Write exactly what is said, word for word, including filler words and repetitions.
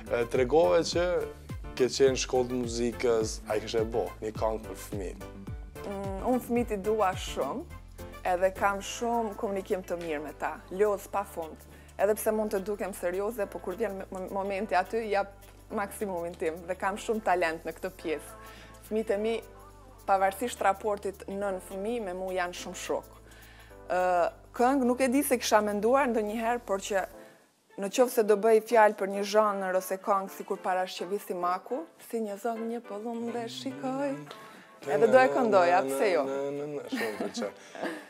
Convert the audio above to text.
Tregove që ke qenë shkollë të muzikës, a i kështë e bo, një këngë për fëmijët? Unë fëmijët i dua shumë, edhe kam shumë komunikim të mirë me ta, lodhë pa fund. Edhe pse mund të dukem serioze, po kur vjen momenti aty, jap maksimumin tim dhe kam shumë talent në këtë pjesë. Fëmijët e mi, pavarësisht raportit nën fëmijë, me mu janë shumë shok. Këngë nuk e di se kisha menduar ndonjëherë, por që në qoftë se do bëj fjalë për një zhanër ose këngë si kur parashqevisi maku, si një zog një pëllum dhe shikoj, edhe do e këndoja, pse jo? Shumë të që.